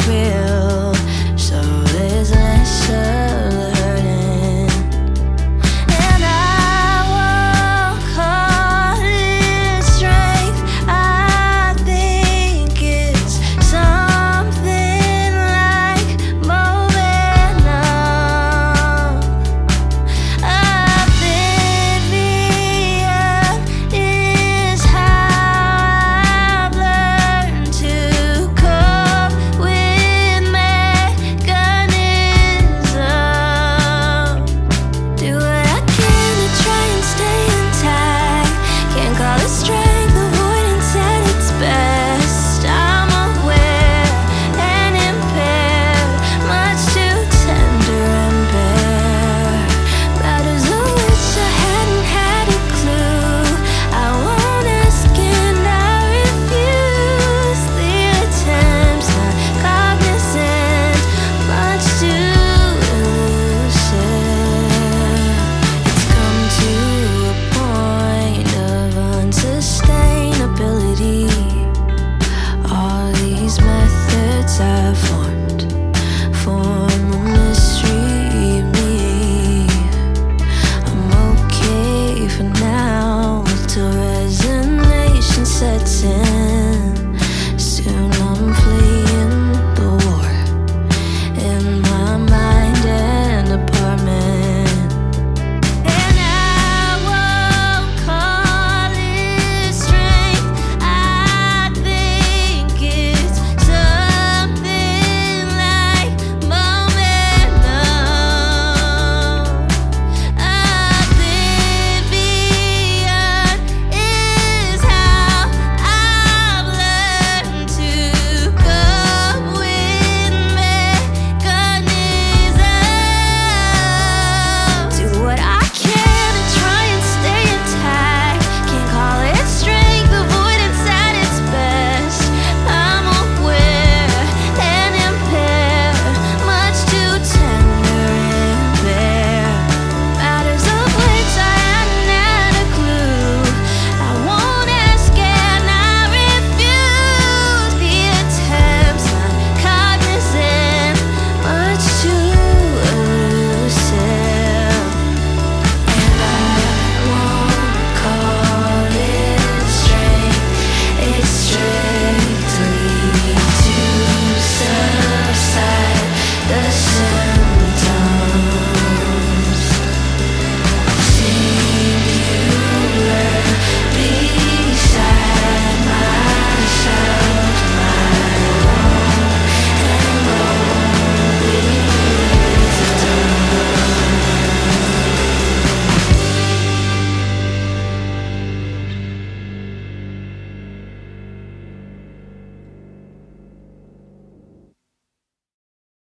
it's real, so there's less of the hurting. And I won't call it strength, I think it's something like moving on. Oblivion is how I've learned to cope with mechanism. Do what I can to try and stay intact. Can't call it strength, avoidance at its best. I'm aware and impaired, much too tender and bare. Matters of which I hadn't had a clue. I won't ask and I refuse the attempts, not cognizant, much too elusive. It's come to a point of unsustainability. All these methods I've formed